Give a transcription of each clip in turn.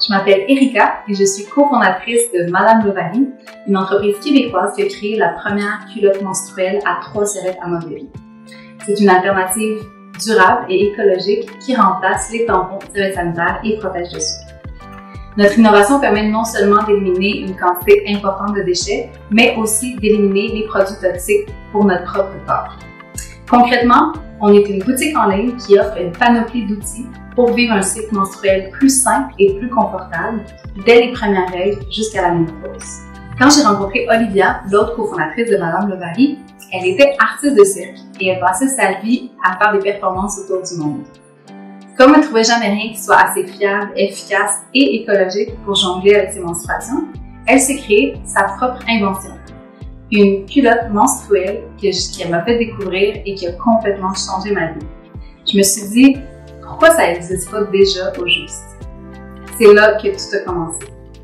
Je m'appelle Erika et je suis cofondatrice de Madame Bovary, une entreprise québécoise qui a créé la première culotte menstruelle à 3 serviettes amovibles. C'est une alternative durable et écologique qui remplace les tampons, serviettes sanitaires et protège dessous. Notre innovation permet non seulement d'éliminer une quantité importante de déchets, mais aussi d'éliminer les produits toxiques pour notre propre corps. Concrètement, on est une boutique en ligne qui offre une panoplie d'outils pour vivre un cycle menstruel plus simple et plus confortable dès les premières règles jusqu'à la ménopause. Quand j'ai rencontré Olivia, l'autre cofondatrice de Madame Bovary, elle était artiste de cirque et elle passait sa vie à faire des performances autour du monde. Comme elle ne trouvait jamais rien qui soit assez fiable, efficace et écologique pour jongler avec ses menstruations, elle s'est créée sa propre invention. Une culotte menstruelle qu'elle m'a fait découvrir et qui a complètement changé ma vie. Je me suis dit, pourquoi ça n'existe pas déjà au juste? C'est là que tout a commencé.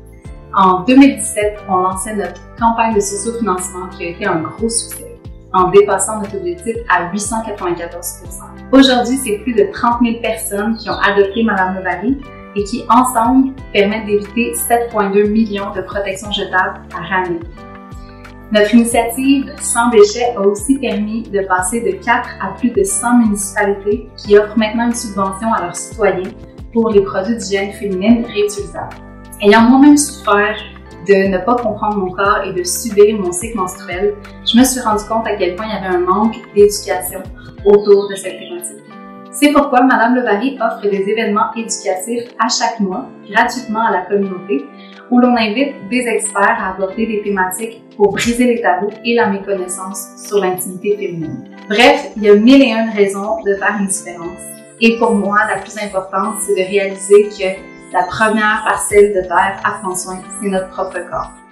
En 2017, on lançait notre campagne de socio-financement qui a été un gros succès, en dépassant notre objectif à 894%. Aujourd'hui, c'est plus de 30 000 personnes qui ont adopté Madame Bovary et qui, ensemble, permettent d'éviter 7,2 millions de protections jetables par année. Notre initiative Sans déchets a aussi permis de passer de 4 à plus de 100 municipalités qui offrent maintenant une subvention à leurs citoyens pour les produits d'hygiène féminine réutilisables. Ayant moi-même souffert de ne pas comprendre mon corps et de subir mon cycle menstruel, je me suis rendu compte à quel point il y avait un manque d'éducation autour de cette thématique. C'est pourquoi Madame Bovary offre des événements éducatifs à chaque mois, gratuitement à la communauté, où l'on invite des experts à aborder des thématiques pour briser les tabous et la méconnaissance sur l'intimité féminine. Bref, il y a 1001 raisons de faire une différence. Et pour moi, la plus importante, c'est de réaliser que la première parcelle de terre à prendre soin, c'est notre propre corps.